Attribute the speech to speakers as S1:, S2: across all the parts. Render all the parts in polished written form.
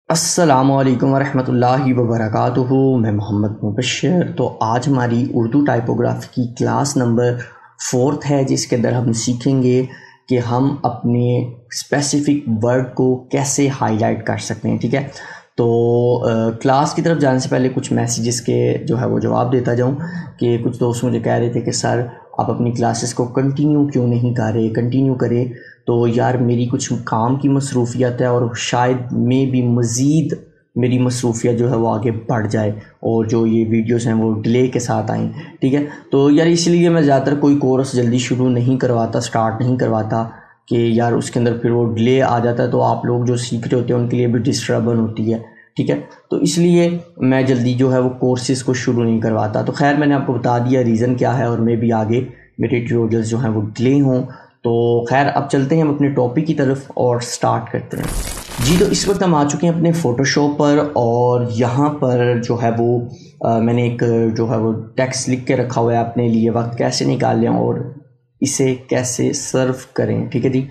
S1: अस्सलामुअलैकुम वरहमतुल्लाहि वबरकातुहू। मैं मोहम्मद मुबशर। तो आज हमारी उर्दू टाइपोग्राफी की क्लास नंबर 4 है, जिसके अंदर हम सीखेंगे कि हम अपने स्पेसिफ़िक वर्ड को कैसे हाईलाइट कर सकते हैं। ठीक है, तो क्लास की तरफ जाने से पहले कुछ मैसेजेस के जो है वो जवाब देता जाऊं कि कुछ दोस्त मुझे कह रहे थे कि सर आप अपनी क्लासेस को कंटिन्यू क्यों नहीं कर रहे, कंटिन्यू करें। तो यार मेरी कुछ काम की मसरूफियत है और शायद में भी मज़ीद मेरी मसरूफियत जो है वो आगे बढ़ जाए और जो ये वीडियोस हैं वो डिले के साथ आएँ। ठीक है, तो यार इसलिए मैं ज़्यादातर कोई कोर्स जल्दी शुरू नहीं करवाता, स्टार्ट नहीं करवाता कि यार उसके अंदर फिर वो डिले आ जाता है तो आप लोग जो सीख रहे होते हैं उनके लिए भी डिस्टर्बन होती है। ठीक है, तो इसलिए मैं जल्दी जो है वो कोर्सेज़ को शुरू नहीं करवाता। तो खैर मैंने आपको बता दिया रीज़न क्या है और मैं भी आगे मेरे ट्यूटोरियल्स जो हैं वो डिले हों। तो खैर अब चलते हैं हम अपने टॉपिक की तरफ और स्टार्ट करते हैं जी। तो इस वक्त हम आ चुके हैं अपने फ़ोटोशॉप पर और यहाँ पर जो है वो मैंने एक जो है वो टेक्स्ट लिख के रखा हुआ है अपने लिए वक्त कैसे निकालें और इसे कैसे सर्व करें। ठीक है जी,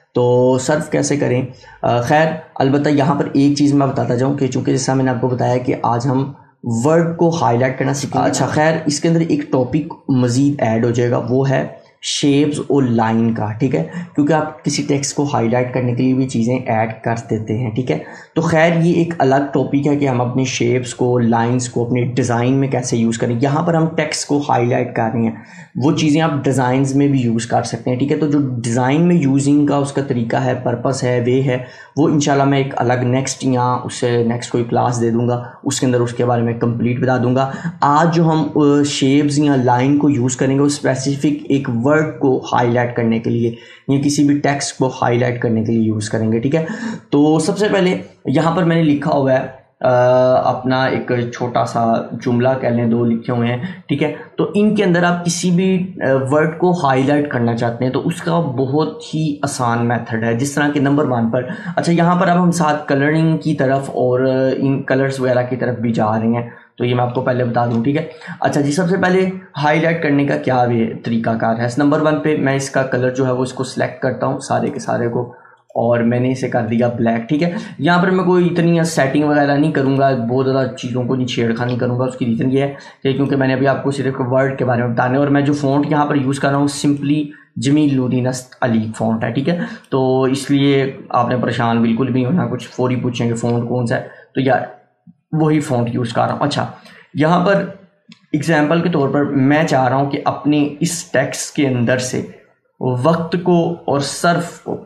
S1: तो सर्व कैसे करें। खैर अलबत्ता यहाँ पर एक चीज़ मैं बताता जाऊँ कि चूँकि जैसा मैंने आपको बताया कि आज हम वर्ड को हाईलाइट करना सीखेंगे। अच्छा खैर इसके अंदर एक टॉपिक मज़ीद ऐड हो जाएगा, वो है शेप्स और लाइन का। ठीक है, क्योंकि आप किसी टेक्स्ट को हाईलाइट करने के लिए भी चीज़ें ऐड कर देते हैं। ठीक है, तो खैर ये एक अलग टॉपिक है कि हम अपने शेप्स को, लाइंस को अपने डिज़ाइन में कैसे यूज़ करें। यहाँ पर हम टेक्स्ट को हाईलाइट कर रहे हैं, वो चीज़ें आप डिज़ाइंस में भी यूज़ कर सकते हैं। ठीक है, तो जो डिज़ाइन में यूजिंग का उसका तरीका है, पर्पस है, वे है, वो इंशाल्लाह मैं एक अलग नेक्स्ट या उससे नेक्स्ट कोई क्लास दे दूँगा, उसके अंदर उसके बारे में कंप्लीट बता दूँगा। आज जो हम शेप्स या लाइन को यूज़ करेंगे वो स्पेसिफिक एक वर्ड को हाईलाइट करने के लिए या किसी भी टेक्स्ट को हाईलाइट करने के लिए यूज़ करेंगे। ठीक है, तो सबसे पहले यहाँ पर मैंने लिखा हुआ है अपना एक छोटा सा जुमला कह लें, दो लिखे हुए हैं। ठीक है, तो इनके अंदर आप किसी भी वर्ड को हाईलाइट करना चाहते हैं तो उसका बहुत ही आसान मेथड है, जिस तरह के नंबर 1 पर। अच्छा यहाँ पर अब हम साथ कलरिंग की तरफ और इन कलर्स वगैरह की तरफ भी जा रहे हैं, तो ये मैं आपको पहले बता दूं। ठीक है, अच्छा जी सबसे पहले हाईलाइट करने का क्या वे तरीकाकार है। नंबर 1 पे मैं इसका कलर जो है वो इसको सिलेक्ट करता हूँ सारे के सारे को और मैंने इसे कर दिया ब्लैक। ठीक है, यहाँ पर मैं कोई इतनी सेटिंग वगैरह नहीं करूँगा, बहुत ज़्यादा चीज़ों को नहीं छेड़खानी करूँगा। उसकी रीज़न ये है कि क्योंकि मैंने अभी आपको सिर्फ वर्ड के बारे में बताने और मैं जो फ़ॉन्ट यहाँ पर यूज़ कर रहा हूँ सिंपली जमील नूरीन अली फ़ॉन्ट है। ठीक है, तो इसलिए आपने परेशान बिल्कुल भी होना, कुछ फौरी पूछेंगे फ़ॉन्ट कौन सा है, तो यार वही फ़ॉन्ट यूज़ कर रहा हूँ। अच्छा यहाँ पर एग्जाम्पल के तौर पर मैं चाह रहा हूँ कि अपने इस टेक्स्ट के अंदर से वक्त को और सर्फ को,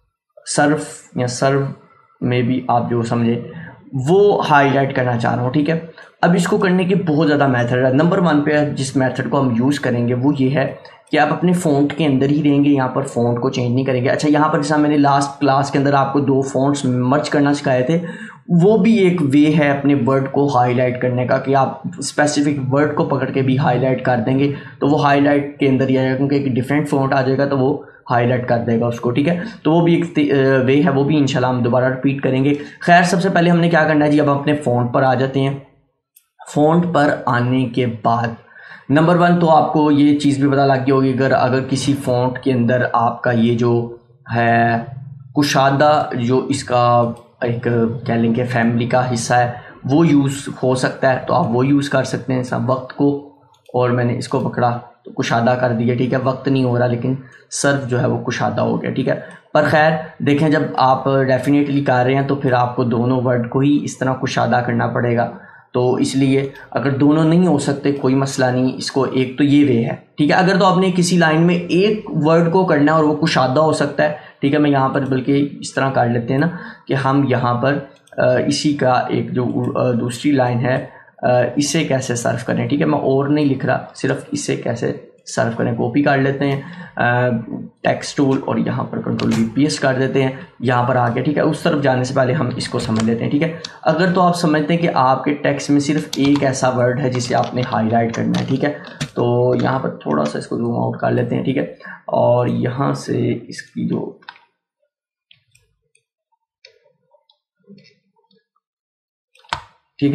S1: सर्फ या सर्व में भी आप जो समझे, वो हाईलाइट करना चाह रहा हूँ। ठीक है, अब इसको करने के बहुत ज़्यादा मेथड है। नंबर 1 पे जिस मेथड को हम यूज़ करेंगे वो ये है कि आप अपने फ़ॉन्ट के अंदर ही रहेंगे, यहाँ पर फ़ॉन्ट को चेंज नहीं करेंगे। अच्छा यहाँ पर जैसा मैंने लास्ट क्लास के अंदर आपको 2 फ़ॉन्ट्स मर्ज करना सिखाए थे, वो भी एक वे है अपने वर्ड को हाईलाइट करने का कि आप स्पेसिफिक वर्ड को पकड़ के भी हाईलाइट कर देंगे तो वो हाईलाइट के अंदर ही आएगा, क्योंकि एक डिफरेंट फ़ॉन्ट आ जाएगा तो वो हाईलाइट कर देगा उसको। ठीक है, तो वो भी एक वे है, वो भी इंशाल्लाह हम दोबारा रिपीट करेंगे। खैर सबसे पहले हमने क्या करना है जी, अब हम अपने फ़ॉन्ट पर आ जाते हैं। फ़ॉन्ट पर आने के बाद नंबर 1 तो आपको ये चीज़ भी पता लग गई होगी, अगर किसी फ़ॉन्ट के अंदर आपका ये जो है कुशादा, जो इसका एक कह लेंगे फैमिली का हिस्सा है, वो यूज़ हो सकता है तो आप वो यूज़ कर सकते हैं। सब वक्त को, और मैंने इसको पकड़ा तो कुशादा कर दिया। ठीक है, वक्त नहीं हो रहा लेकिन सर्फ जो है वो कुशादा हो गया। ठीक है, पर खैर देखें जब आप डेफिनेटली कर रहे हैं तो फिर आपको दोनों वर्ड को ही इस तरह कुशादा करना पड़ेगा। तो इसलिए अगर दोनों नहीं हो सकते कोई मसला नहीं, इसको एक तो ये वे है। ठीक है, अगर तो आपने किसी लाइन में एक वर्ड को करना है और वो कुशादा हो सकता है, ठीक है, मैं यहाँ पर बल्कि इस तरह कर लेते हैं ना कि हम यहाँ पर इसी का एक जो दूसरी लाइन है इसे कैसे सर्व करें। ठीक है, मैं और नहीं लिख रहा, सिर्फ इसे कैसे सर्व करें। कॉपी कर लेते हैं टेक्स्ट टूल और यहाँ पर कंट्रोल V पेस्ट कर देते हैं, यहाँ पर आके। ठीक है, उस तरफ जाने से पहले हम इसको समझ लेते हैं। ठीक है, अगर तो आप समझते हैं कि आपके टेक्स्ट में सिर्फ एक ऐसा वर्ड है जिसे आपने हाईलाइट करना है, ठीक है, तो यहाँ पर थोड़ा सा इसको जूम आउट कर लेते हैं। ठीक है, और यहाँ से इसकी जो ठीक है,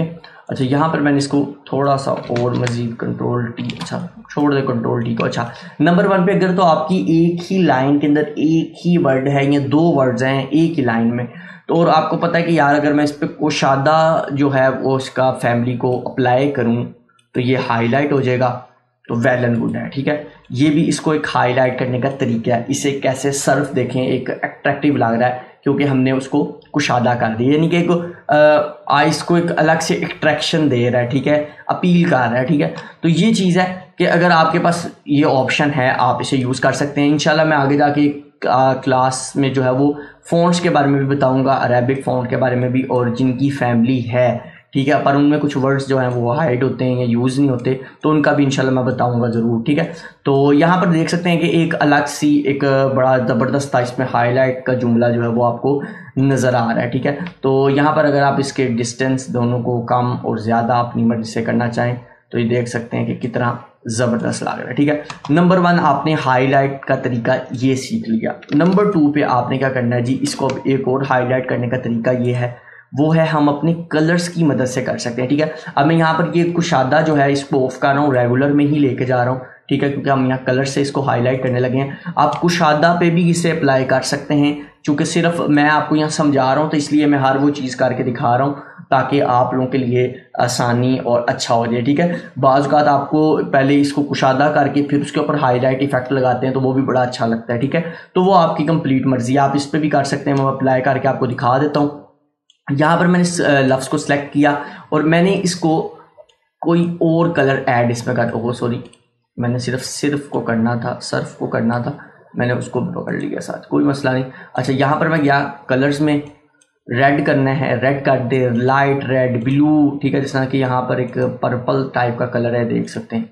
S1: अच्छा यहाँ पर मैंने इसको थोड़ा सा और मजीद कंट्रोल टी, अच्छा छोड़ दे कंट्रोल टी को। अच्छा नंबर 1 पे अगर तो आपकी एक ही लाइन के अंदर एक ही वर्ड है या 2 वर्ड्स हैं एक ही लाइन में, तो और आपको पता है कि यार अगर मैं इस पर कुशादा जो है वो उसका फैमिली को अप्लाई करूँ तो ये हाईलाइट हो जाएगा, तो वेल एंड गुड है। ठीक है, ये भी इसको एक हाईलाइट करने का तरीका है। इसे कैसे सर्फ देखें, एक अट्रैक्टिव लग रहा है क्योंकि हमने उसको कुशादा कर दिया, यानी कि एक आइस को एक अलग से अट्रैक्शन दे रहा है। ठीक है, अपील कर रहा है। ठीक है, तो ये चीज़ है कि अगर आपके पास ये ऑप्शन है आप इसे यूज़ कर सकते हैं। इंशाल्लाह मैं आगे जाके क्लास में जो है वो फ़ॉन्ट्स के बारे में भी बताऊंगा, अरेबिक फ़ॉन्ट के बारे में भी, और जिनकी फैमिली है ठीक है पर उनमें कुछ वर्ड्स जो हैं वो हाइड होते हैं या यूज़ नहीं होते, तो उनका भी इंशाल्लाह मैं बताऊंगा ज़रूर। ठीक है, तो यहाँ पर देख सकते हैं कि एक अलग सी एक बड़ा ज़बरदस्त था इसमें हाईलाइट का जुमला जो है वो आपको नज़र आ रहा है। ठीक है, तो यहाँ पर अगर आप इसके डिस्टेंस दोनों को कम और ज़्यादा अपनी मर्जी से करना चाहें तो ये देख सकते हैं कि कितना ज़बरदस्त लग रहा है। ठीक है, नंबर 1 आपने हाईलाइट का तरीका ये सीख लिया। नंबर 2 पे आपने क्या करना है जी, इसको एक और हाईलाइट करने का तरीका ये है, वो है हम अपने कलर्स की मदद से कर सकते हैं। ठीक है, अब मैं यहाँ पर ये कुशादा जो है इसको ऑफ कर रहा हूँ, रेगुलर में ही लेके जा रहा हूँ। ठीक है, क्योंकि हम यहाँ कलर से इसको हाईलाइट करने लगे हैं। आप कुशादा पे भी इसे अप्लाई कर सकते हैं, चूँकि सिर्फ मैं आपको यहाँ समझा रहा हूँ तो इसलिए मैं हर वो चीज़ करके दिखा रहा हूँ ताकि आप लोगों के लिए आसानी और अच्छा हो जाए। ठीक है, बाज़ औक़ात आपको पहले इसको कुशादा करके फिर उसके ऊपर हाईलाइट इफेक्ट लगाते हैं तो वो भी बड़ा अच्छा लगता है। ठीक है, तो वो आपकी कंप्लीट मर्जी, आप इस पर भी कर सकते हैं। मैं अप्लाई करके आपको दिखा देता हूँ। यहाँ पर मैंने लफ्ज़ को सिलेक्ट किया और मैंने इसको कोई और कलर ऐड इसमें कर, ओह सॉरी मैंने सिर्फ को करना था, सर्फ को करना था, मैंने उसको भी पकड़ लिया साथ, कोई मसला नहीं। अच्छा यहाँ पर मैं गया कलर्स में, रेड करना है, रेड कर दे, लाइट रेड, ब्लू। ठीक है, जिस तरह कि यहाँ पर एक पर्पल टाइप का कलर है देख सकते हैं।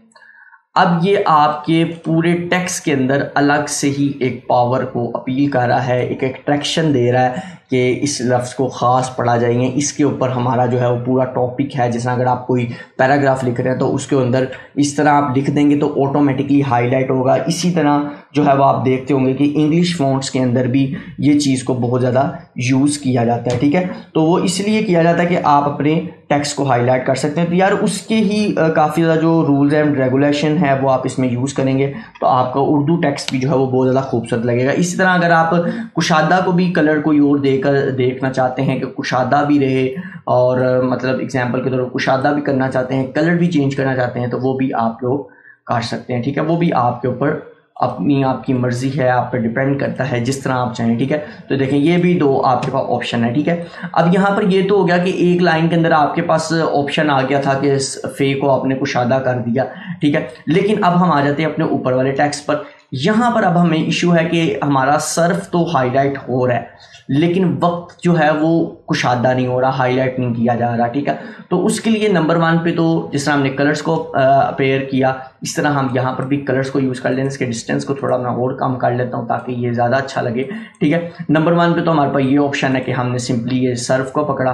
S1: अब ये आपके पूरे टेक्स्ट के अंदर अलग से ही एक पावर को अपील कर रहा है, एक अट्रैक्शन दे रहा है कि इस लफ्ज़ को ख़ास पढ़ा जाएंगे, इसके ऊपर हमारा जो है वो पूरा टॉपिक है। जैसे अगर आप कोई पैराग्राफ लिख रहे हैं तो उसके अंदर इस तरह आप लिख देंगे तो ऑटोमेटिकली हाईलाइट होगा। इसी तरह जो है वो आप देखते होंगे कि इंग्लिश फ़ॉन्ट्स के अंदर भी ये चीज़ को बहुत ज़्यादा यूज़ किया जाता है। ठीक है, तो वो इसलिए किया जाता है कि आप अपने टेक्स्ट को हाईलाइट कर सकते हैं। तो यार उसके ही काफ़ी ज़्यादा जो रूल्स एंड रेगुलेशन है वो आप इसमें यूज़ करेंगे तो आपका उर्दू टेक्स्ट भी जो है वो बहुत ज़्यादा खूबसूरत लगेगा। इसी तरह अगर आप कुशादा को भी कलर कोई और देकर देखना चाहते हैं कि कुशादा भी रहे, और मतलब एग्जाम्पल के तौर पर कुशादा भी करना चाहते हैं, कलर भी चेंज करना चाहते हैं, तो वो भी आप लोग कर सकते हैं। ठीक है, वो भी आपके ऊपर अपनी आपकी मर्जी है, आप पे डिपेंड करता है जिस तरह आप चाहें। ठीक है, तो देखें ये भी 2 आपके पास ऑप्शन है। ठीक है, अब यहाँ पर ये तो हो गया कि एक लाइन के अंदर आपके पास ऑप्शन आ गया था कि फे को आपने कुशादा कर दिया। ठीक है, लेकिन अब हम आ जाते हैं अपने ऊपर वाले टेक्स्ट पर। यहाँ पर अब हमें इशू है कि हमारा सर्फ तो हाईलाइट हो रहा है लेकिन वक्त जो है वो कुशादा नहीं हो रहा, हाईलाइट नहीं किया जा रहा। ठीक है, तो उसके लिए नंबर 1 पे तो जिस तरह हमने कलर्स को पेयर किया, इस तरह हम यहाँ पर भी कलर्स को यूज़ कर लें। इसके डिस्टेंस को थोड़ा मैं और कम कर लेता हूँ ताकि ये ज़्यादा अच्छा लगे। ठीक है, नंबर 1 पे तो हमारे पास ये ऑप्शन है कि हमने सिंपली ये सर्फ को पकड़ा।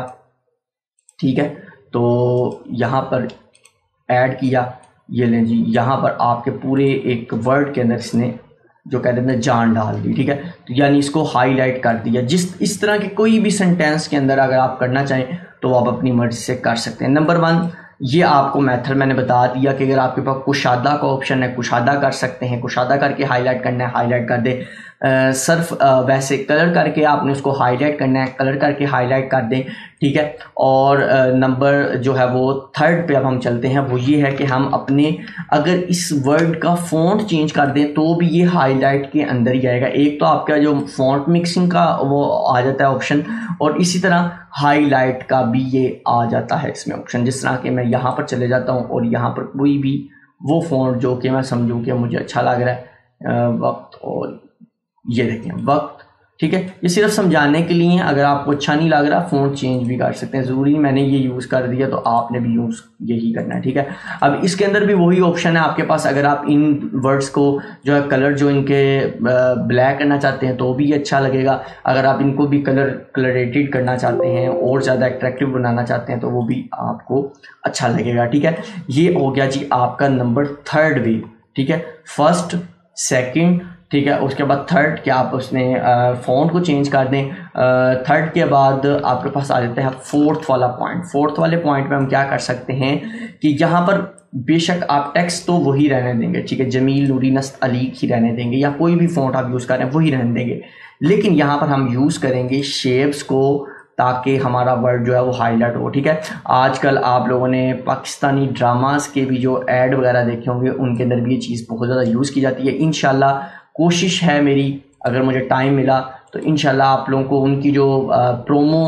S1: ठीक है, तो यहाँ पर ऐड किया, ये लें जी, यहाँ पर आपके पूरे एक वर्ड के अंदर इसने जो कहते हैं जान डाल दी। ठीक है, तो यानी इसको हाईलाइट कर दिया। इस तरह के कोई भी सेंटेंस के अंदर अगर आप करना चाहें तो आप अपनी मर्जी से कर सकते हैं। नंबर 1 ये आपको मेथड मैंने बता दिया कि अगर आपके पास कुशादा का ऑप्शन है कुशादा कर सकते हैं, कुशादा करके हाईलाइट करना है हाईलाइट कर दे। सर्फ वैसे कलर करके आपने उसको हाईलाइट करना है, कलर करके हाईलाइट कर दें। ठीक है, और नंबर जो है वो 3rd पे अब हम चलते हैं, वो ये है कि हम अपने अगर इस वर्ड का फ़ॉन्ट चेंज कर दें तो भी ये हाईलाइट के अंदर ही आएगा। एक तो आपका जो फ़ॉन्ट मिक्सिंग का वो आ जाता है ऑप्शन, और इसी तरह हाईलाइट का भी ये आ जाता है इसमें ऑप्शन। जिस तरह कि मैं यहाँ पर चले जाता हूँ और यहाँ पर कोई भी वो फ़ॉन्ट जो कि मैं समझूँ कि मुझे अच्छा लग रहा है, वक्त, और ये देखें वक्त। ठीक है, ये सिर्फ समझाने के लिए, अगर आपको अच्छा नहीं लग रहा फ़ॉन्ट चेंज भी कर सकते हैं, ज़रूरी मैंने ये यूज़ कर दिया तो आपने भी यूज़ यही करना है। ठीक है, अब इसके अंदर भी वही ऑप्शन है आपके पास। अगर आप इन वर्ड्स को जो है कलर जो इनके ब्लैक करना चाहते हैं तो भी अच्छा लगेगा। अगर आप इनको भी कलरेटेड करना चाहते हैं और ज़्यादा अट्रैक्टिव बनाना चाहते हैं तो वो भी आपको अच्छा लगेगा। ठीक है, ये हो गया जी आपका नंबर 3rd वे। ठीक है, 1st 2nd ठीक है। उसके बाद थर्ड कि आप उसमें फ़ॉन्ट को चेंज कर दें। थर्ड के बाद आपके पास आ जाते हैं फोर्थ वाला पॉइंट। फोर्थ वाले पॉइंट में हम क्या कर सकते हैं कि यहाँ पर बेशक आप टेक्स्ट तो वही रहने देंगे, ठीक है, जमील नूरी नस्त अली ही रहने देंगे, या कोई भी फ़ॉन्ट आप यूज़ कर रहे हैं वही रहने देंगे, लेकिन यहाँ पर हम यूज़ करेंगे शेप्स को ताकि हमारा वर्ड जो है वो हाईलाइट हो, ठीक है। आजकल आप लोगों ने पाकिस्तानी ड्रामास के भी जो ऐड वगैरह देखे होंगे उनके अंदर भी ये चीज़ बहुत ज़्यादा यूज़ की जाती है। इंशाल्लाह कोशिश है मेरी, अगर मुझे टाइम मिला तो इंशाल्लाह आप लोगों को उनकी जो प्रोमो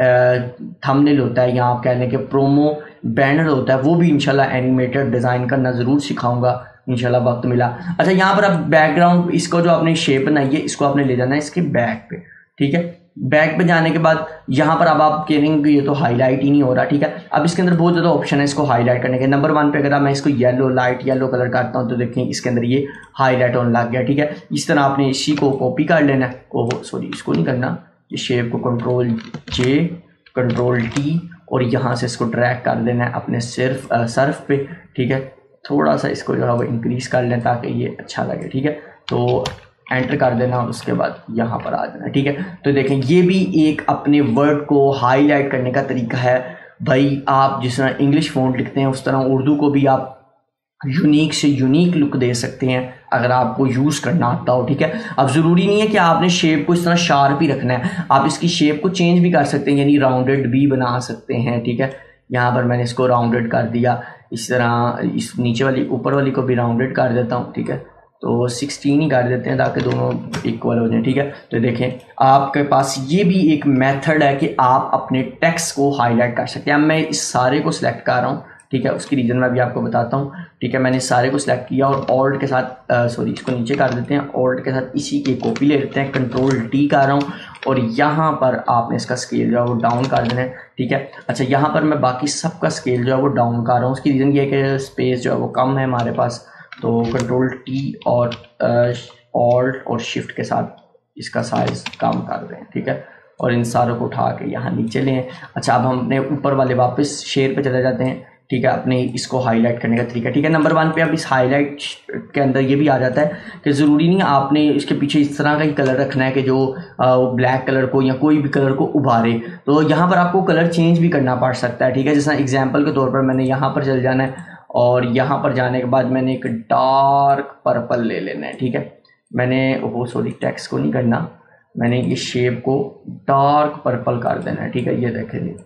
S1: थंबनेल होता है या आप कह लें कि प्रोमो बैनर होता है वो भी इंशाल्लाह एनिमेटेड डिज़ाइन करना ज़रूर सिखाऊंगा इंशाल्लाह वक्त मिला। अच्छा, यहाँ पर आप बैकग्राउंड, इसको जो आपने शेप बनाई है इसको आपने ले जाना है इसके बैक पे, ठीक है। बैक पे जाने के बाद यहाँ पर अब आप कहेंगे ये तो हाईलाइट ही नहीं हो रहा, ठीक है। अब इसके अंदर बहुत ज़्यादा ऑप्शन है इसको हाईलाइट करने के। नंबर 1 पे अगर मैं इसको येलो, लाइट येलो कलर करता हूँ तो देखें इसके अंदर ये हाईलाइट होने लग गया, ठीक है। इस तरह आपने इसी को कॉपी कर लेना है। ओहो सॉरी, इसको नहीं करना, ये शेप को Ctrl+J Ctrl+T और यहाँ से इसको ड्रैग कर देना है अपने सिर्फ सर्फ पे, ठीक है। थोड़ा सा इसको जो है वो इंक्रीज कर लें ताकि ये अच्छा लगे, ठीक है। तो एंटर कर देना और उसके बाद यहाँ पर आ जाना, ठीक है। तो देखें ये भी एक अपने वर्ड को हाईलाइट करने का तरीका है भाई। आप जिस तरह इंग्लिश फ़ॉन्ट लिखते हैं उस तरह उर्दू को भी आप यूनिक से यूनिक लुक दे सकते हैं अगर आपको यूज़ करना आता हो, ठीक है। अब ज़रूरी नहीं है कि आपने शेप को इस तरह शार्प ही रखना है, आप इसकी शेप को चेंज भी कर सकते हैं, यानी राउंडेड भी बना सकते हैं, ठीक है। यहाँ पर मैंने इसको राउंडेड कर दिया, इस तरह इस नीचे वाली ऊपर वाली को भी राउंडेड कर देता हूँ, ठीक है। तो 16 ही कर देते हैं ताकि दोनों इक्वल हो जाए, ठीक है। तो देखें आपके पास ये भी एक मेथड है कि आप अपने टेक्स्ट को हाईलाइट कर सकते हैं। अब मैं इस सारे को सिलेक्ट कर रहा हूँ, ठीक है, उसकी रीज़न मैं भी आपको बताता हूँ, ठीक है। मैंने सारे को सिलेक्ट किया और ऑल्ट के साथ सॉरी इसको नीचे कर देते हैं, ऑल्ट के साथ इसी की कॉपी ले लेते हैं, Ctrl+T कर रहा हूँ और यहाँ पर आपने इसका स्केल जो है वो डाउन कर देना है, ठीक है। अच्छा, यहाँ पर मैं बाकी सबका स्केल जो है वो डाउन कर रहा हूँ, उसकी रीज़न ये है कि स्पेस जो है वो कम है हमारे पास, तो Ctrl+T और ऑल्ट और शिफ्ट के साथ इसका साइज़ कम कर दें, ठीक है। और इन सारों को उठा के यहाँ नीचे लें। अच्छा, अब हम अपने ऊपर वाले वापस शेयर पे चले जाते हैं, ठीक है, अपने इसको हाईलाइट करने का तरीका, ठीक है। नंबर 1 पे अब इस हाईलाइट के अंदर ये भी आ जाता है कि ज़रूरी नहीं आपने इसके पीछे इस तरह का ही कलर रखना है कि जो ब्लैक कलर को या कोई भी कलर को उभारे, तो यहाँ पर आपको कलर चेंज भी करना पड़ सकता है, ठीक है। जैसा एग्जाम्पल के तौर पर मैंने यहाँ पर चल जाना है और यहाँ पर जाने के बाद मैंने एक डार्क पर्पल ले लेना है, ठीक है। मैंने वो सॉरी टेक्स्ट को नहीं करना, मैंने ये शेप को डार्क पर्पल कर देना है, ठीक है। ये देखें जी,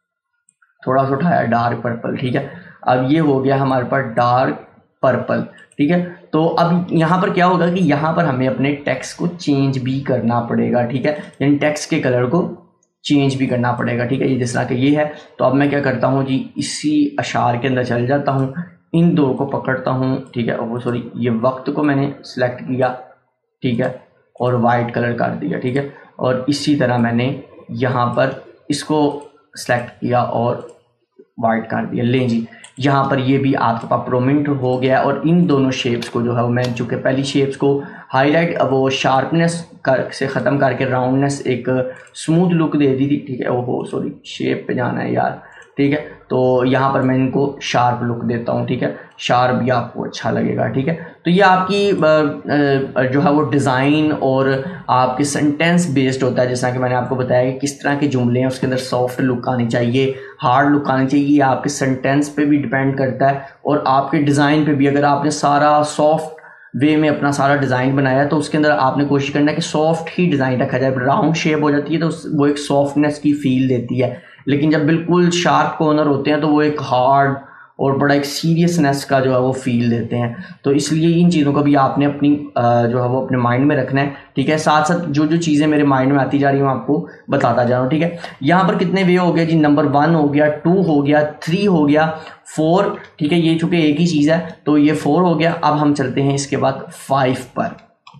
S1: थोड़ा सा उठाया डार्क पर्पल, ठीक है। अब ये हो गया हमारे पास डार्क पर्पल, ठीक है। तो अब यहाँ पर क्या होगा कि यहाँ पर हमें अपने टेक्स्ट को चेंज भी करना पड़ेगा, ठीक है, यानी टेक्स्ट के कलर को चेंज भी करना पड़ेगा, ठीक है। ये जिस तरह के ये है, तो अब मैं क्या करता हूँ जी, इसी अशार के अंदर चल जाता हूँ, इन दो को पकड़ता हूँ, ठीक है। वो सॉरी ये वक्त को मैंने सेलेक्ट किया, ठीक है, और वाइट कलर कर दिया, ठीक है। और इसी तरह मैंने यहाँ पर इसको सेलेक्ट किया और वाइट कर दिया। लें जी, यहाँ पर ये भी आपके पास प्रोमिनेंट हो गया और इन दोनों शेप्स को जो है वो मैं चूँकि पहली शेप्स को हाईलाइट वो शार्पनेस से ख़त्म करके राउंडनेस एक स्मूथ लुक दे दी थी, ठीक है। वो सॉरी शेप पे जाना है यार, ठीक है। तो यहाँ पर मैं इनको शार्प लुक देता हूँ, ठीक है, शार्प भी आपको अच्छा लगेगा, ठीक है। तो ये आपकी जो है वो डिज़ाइन और आपके सेंटेंस बेस्ड होता है, जैसा कि मैंने आपको बताया कि किस तरह के जुमले हैं उसके अंदर सॉफ्ट लुक आनी चाहिए, हार्ड लुक आनी चाहिए, ये आपके सेंटेंस पे भी डिपेंड करता है और आपके डिज़ाइन पे भी। अगर आपने सारा सॉफ्ट वे में अपना सारा डिज़ाइन बनाया तो उसके अंदर आपने कोशिश करना है कि सॉफ्ट ही डिज़ाइन रखा जाए। राउंड शेप हो जाती है तो वो एक सॉफ्टनेस की फील देती है, लेकिन जब बिल्कुल शार्प कॉर्नर होते हैं तो वो एक हार्ड और बड़ा एक सीरियसनेस का जो है वो फील देते हैं। तो इसलिए इन चीज़ों को भी आपने अपनी जो है वो अपने माइंड में रखना है, ठीक है। साथ साथ जो जो चीज़ें मेरे माइंड में आती जा रही हैं मैं आपको बताता जा रहा हूँ, ठीक है। यहाँ पर कितने वे हो गए जी, नंबर 1 हो गया, 2 हो गया, 3 हो गया, 4, ठीक है। ये चूँकि एक ही चीज़ है तो ये 4 हो गया। अब हम चलते हैं इसके बाद 5 पर,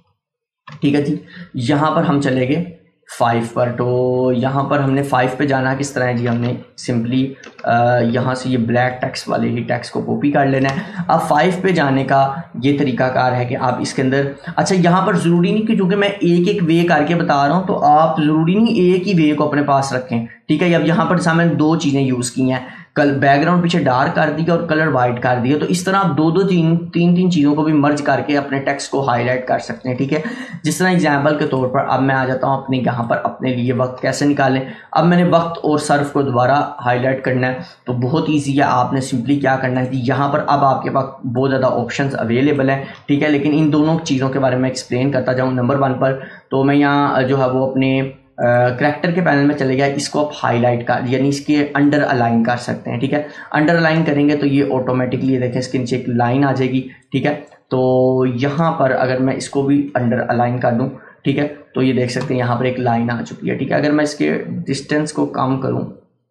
S1: ठीक है जी। यहाँ पर हम चले गए 5 पर, तो यहाँ पर हमने 5 पे जाना किस तरह है जी, हमने सिंपली यहाँ से ये ब्लैक टेक्स्ट वाले ही टेक्स्ट को कॉपी कर लेना है। अब 5 पे जाने का ये तरीकाकार है कि आप इसके अंदर, अच्छा यहाँ पर ज़रूरी नहीं कि चूँकि मैं एक एक वे करके बता रहा हूँ तो आप ज़रूरी नहीं एक ही वे को अपने पास रखें, ठीक है। अब यहाँ पर मैंने 2 चीज़ें यूज़ की हैं, बैकग्राउंड पीछे डार्क कर दिया और कलर वाइट कर दिया। तो इस तरह आप दो दो तीन चीज़ों को भी मर्ज करके अपने टेक्स्ट को हाईलाइट कर सकते हैं, ठीक है। जिस तरह एग्जाम्पल के तौर पर अब मैं आ जाता हूँ अपने यहाँ पर अपने लिए वक्त कैसे निकालें। अब मैंने वक्त और सर्फ को दोबारा हाईलाइट करना है, तो बहुत ईजी है। आपने सिंपली क्या करना है कि यहाँ पर अब आपके पास बहुत ज़्यादा ऑप्शंस अवेलेबल हैं, ठीक है। लेकिन इन दोनों चीज़ों के बारे में एक्सप्लेन करता जाऊँ। नंबर 1 पर तो मैं यहाँ जो है वो अपने करैक्टर के पैनल में चले गया, इसको आप हाईलाइट कर यानी इसके अंडर अलाइन कर सकते हैं, ठीक है। अंडर अलाइन करेंगे तो ये ऑटोमेटिकली देखें इसके नीचे एक लाइन आ जाएगी, ठीक है। तो यहाँ पर अगर मैं इसको भी अंडर अलाइन कर दूँ, ठीक है, तो ये देख सकते हैं यहाँ पर एक लाइन आ चुकी है, ठीक है। अगर मैं इसके डिस्टेंस को कम करूँ,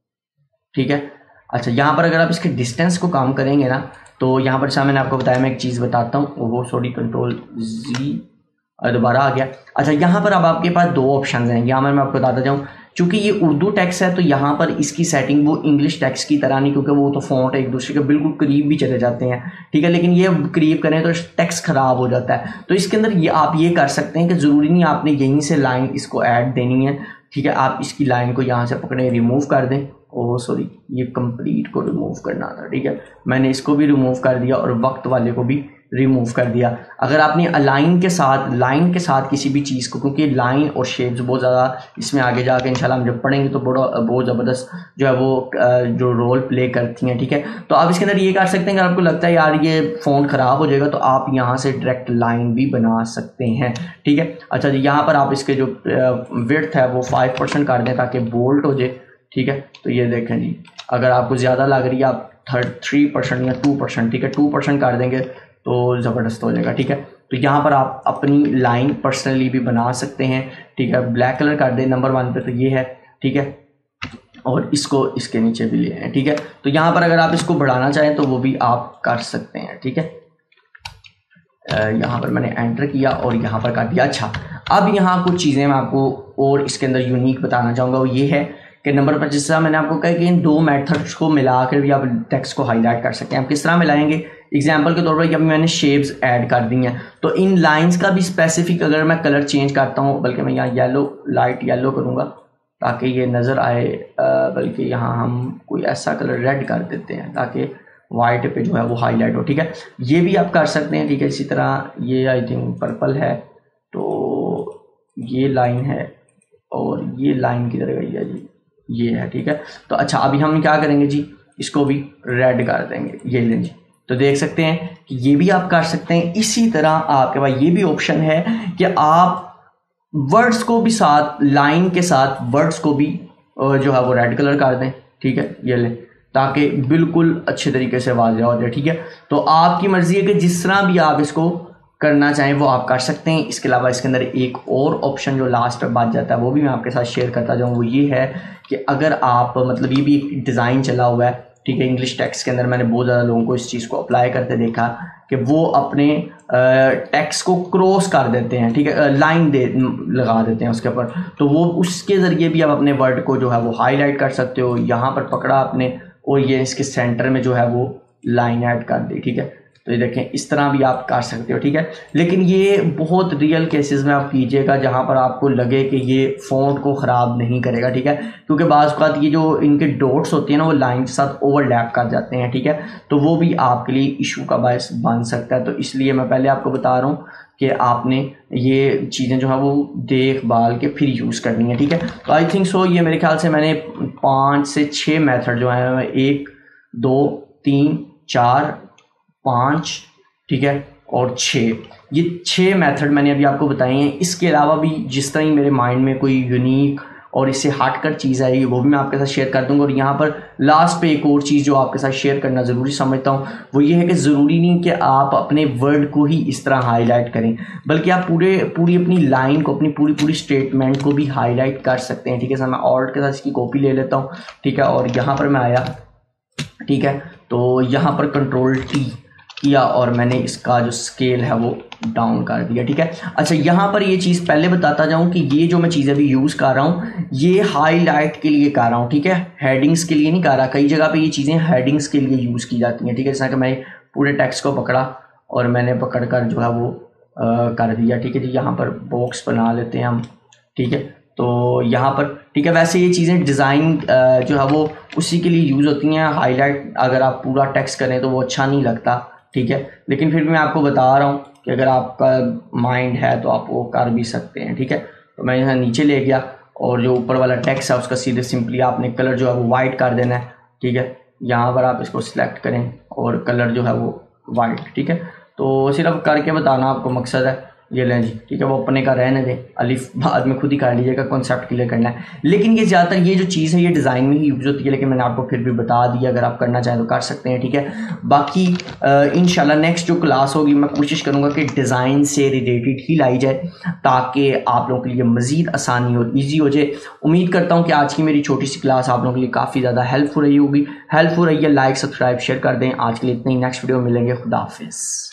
S1: ठीक है, अच्छा यहाँ पर अगर आप इसके डिस्टेंस को कम करेंगे ना, तो यहाँ पर मैंने आपको बताया, मैं एक चीज़ बताता हूँ, वो सॉरी कंट्रोल Z दोबारा आ गया। अच्छा यहाँ पर अब आपके पास दो ऑप्शन हैं, यहाँ मैं आपको बताता जाऊँ। चूंकि ये उर्दू टेक्स्ट है तो यहाँ पर इसकी सेटिंग वो इंग्लिश टेक्स्ट की तरह नहीं, क्योंकि वो तो फॉन्ट एक दूसरे के बिल्कुल करीब भी चले जाते हैं, ठीक है। लेकिन ये करीब करें तो टेक्स्ट खराब हो जाता है। तो इसके अंदर ये आप ये कर सकते हैं कि ज़रूरी नहीं आपने यहीं से लाइन इसको ऐड देनी है, ठीक है। आप इसकी लाइन को यहाँ से पकड़े, रिमूव कर दें। ओह सॉरी, ये कंप्लीट को रिमूव करना था, ठीक है। मैंने इसको भी रिमूव कर दिया और वक्त वाले को भी रिमूव कर दिया। अगर आपने अलाइन के साथ लाइन के साथ किसी भी चीज़ को, क्योंकि लाइन और शेप्स बहुत ज़्यादा इसमें आगे जाके इंशाल्लाह हम जब पढ़ेंगे तो बहुत ज़बरदस्त जो है वो जो रोल प्ले करती हैं, ठीक है। तो आप इसके अंदर ये कर सकते हैं, अगर आपको लगता है यार ये फ़ॉन्ट ख़राब हो जाएगा, तो आप यहाँ से डायरेक्ट लाइन भी बना सकते हैं, ठीक है। अच्छा जी, यहाँ पर आप इसके जो विड्थ है वो 5% कर दें ताकि बोल्ड हो जाए, ठीक है। तो ये देखें जी, अगर आपको ज़्यादा लग रही है आप 3% या 2%, ठीक है, 2% कर देंगे तो ज़बरदस्त हो जाएगा, ठीक है। तो यहाँ पर आप अपनी लाइन पर्सनली भी बना सकते हैं, ठीक है। ब्लैक कलर कर दें नंबर 1 पे, तो ये है, ठीक है। और इसको इसके नीचे भी ले आए, ठीक है। तो यहाँ पर अगर आप इसको बढ़ाना चाहें तो वो भी आप कर सकते हैं, ठीक है। यहाँ पर मैंने एंटर किया और यहाँ पर कर दिया। अच्छा, अब यहाँ कुछ चीज़ें मैं आपको और इसके अंदर यूनिक बताना चाहूँगा, वो ये है कि नंबर 5 जैसा मैंने आपको कहा कि इन दो मेथड्स को मिलाकर भी आप टेक्स्ट को हाईलाइट कर सकते हैं। आप किस तरह मिलाएंगे? एग्जाम्पल के तौर पर अभी मैंने शेप्स ऐड कर दी हैं, तो इन लाइंस का भी स्पेसिफिक अगर मैं कलर चेंज करता हूँ, बल्कि मैं यहाँ येलो, लाइट येलो करूँगा ताकि ये नज़र आए, बल्कि यहाँ हम कोई ऐसा कलर रेड कर देते हैं ताकि वाइट पे जो है वो हाईलाइट हो, ठीक है। ये भी आप कर सकते हैं, ठीक है। इसी तरह ये आई थिंक पर्पल है, तो ये लाइन है और ये लाइन किधर गई है जी, ये है, ठीक है। तो अच्छा, अभी हम क्या करेंगे जी, इसको भी रेड कर देंगे, ये लें जी। तो देख सकते हैं कि ये भी आप कर सकते हैं। इसी तरह आपके पास ये भी ऑप्शन है कि आप वर्ड्स को भी साथ, लाइन के साथ वर्ड्स को भी जो है वो रेड कलर कर दें, ठीक है, ये लें, ताकि बिल्कुल अच्छे तरीके से वाज़ेह हो जाए, ठीक है। तो आपकी मर्जी है कि जिस तरह भी आप इसको करना चाहें वो आप कर सकते हैं। इसके अलावा इसके अंदर एक और ऑप्शन जो लास्ट पर बच जाता है वो भी मैं आपके साथ शेयर करता जाऊँ, वो ये है कि अगर आप मतलब ये भी एक डिज़ाइन चला हुआ है, ठीक है, इंग्लिश टेक्स्ट के अंदर मैंने बहुत ज़्यादा लोगों को इस चीज़ को अप्लाई करते देखा कि वो अपने टेक्स्ट को क्रॉस कर देते हैं, ठीक है, लाइन लगा देते हैं उसके ऊपर, तो वो उसके ज़रिए भी आप अपने वर्ड को जो है वो हाईलाइट कर सकते हो। यहाँ पर पकड़ा आपने और ये इसके सेंटर में जो है वो लाइन ऐड कर दी, ठीक है। तो ये देखें, इस तरह भी आप कर सकते हो, ठीक है। लेकिन ये बहुत रियल केसेस में आप कीजिएगा जहाँ पर आपको लगे कि ये फ़ॉन्ट को ख़राब नहीं करेगा, ठीक है, क्योंकि बाज़ औक़ात ये जो इनके डॉट्स होती हैं ना वो लाइन के साथ ओवरलैप कर जाते हैं, ठीक है। तो वो भी आपके लिए इशू का बायस बन सकता है। तो इसलिए मैं पहले आपको बता रहा हूँ कि आपने ये चीज़ें जो है वो देख भाल के फिर यूज़ करनी है, ठीक है। तो आई थिंक सो ये मेरे ख्याल से मैंने 5 से 6 मेथड जो है, 1 2 3 4 5, ठीक है, और 6, ये 6 मेथड मैंने अभी आपको बताए हैं। इसके अलावा भी जिस तरह ही मेरे माइंड में कोई यूनिक और इससे हटकर चीज़ आएगी वो भी मैं आपके साथ शेयर कर दूंगा। और यहाँ पर लास्ट पे एक और चीज़ जो आपके साथ शेयर करना ज़रूरी समझता हूँ वो ये है कि ज़रूरी नहीं कि आप अपने वर्ड को ही इस तरह हाईलाइट करें, बल्कि आप पूरी अपनी लाइन को, अपनी पूरी स्टेटमेंट को भी हाईलाइट कर सकते हैं, ठीक है। सर मैं ऑल्ट के साथ इसकी कॉपी ले लेता हूँ, ठीक है, और यहाँ पर मैं आया, ठीक है, तो यहाँ पर कंट्रोल T किया और मैंने इसका जो स्केल है वो डाउन कर दिया, ठीक है। अच्छा, यहाँ पर ये चीज़ पहले बताता जाऊँ कि ये जो मैं चीज़ अभी यूज़ कर रहा हूँ ये हाईलाइट के लिए कर रहा हूँ, ठीक है, हेडिंग्स के लिए नहीं कर रहा। कई जगह पे ये चीज़ें हेडिंग्स के लिए यूज़ की जाती हैं, ठीक है। जैसा कि मैं पूरे टेक्स्ट को पकड़ा और मैंने पकड़ कर जो है वो कर दिया, ठीक है जी। यहाँ पर बॉक्स बना लेते हैं हम, ठीक है, तो यहाँ पर ठीक है। वैसे ये चीज़ें डिज़ाइन जो है वो उसी के लिए यूज़ होती हैं। हाईलाइट अगर आप पूरा टेक्स्ट करें तो वो अच्छा नहीं लगता, ठीक है, लेकिन फिर भी मैं आपको बता रहा हूँ कि अगर आपका माइंड है तो आप वो कर भी सकते हैं, ठीक है। तो मैं यहाँ नीचे ले गया और जो ऊपर वाला टेक्स्ट है उसका सीधे सिंपली आपने कलर जो है वो वाइट कर देना है, ठीक है। यहाँ पर आप इसको सिलेक्ट करें और कलर जो है वो वाइट, ठीक है। तो सिर्फ करके बताना आपको मकसद है। ये लें जी, ठीक है, वो अपने का रहने दें, अलिफ बाद में खुद ही कर लीजिएगा, कॉन्सेप्ट क्लियर करना है। लेकिन ये ज़्यादातर ये जो चीज़ है ये डिज़ाइन में ही यूज़ होती है, लेकिन मैंने आपको फिर भी बता दिया, अगर आप करना चाहें तो कर सकते हैं, ठीक है। बाकी इंशाल्लाह नेक्स्ट जो क्लास होगी मैं कोशिश करूँगा कि डिज़ाइन से रिलेटेड ही लाई जाए ताकि आप लोगों के लिए मज़ीद आसानी और ईजी हो जाए। उम्मीद करता हूँ कि आज की मेरी छोटी सी क्लास आप लोगों के लिए काफ़ी ज़्यादा हेल्पफुल रही होगी। हेल्पफुल रही है, लाइक सब्सक्राइब शेयर कर दें। आज के लिए इतनी, नेक्स्ट वीडियो मिलेंगे। खुदा हाफिज़।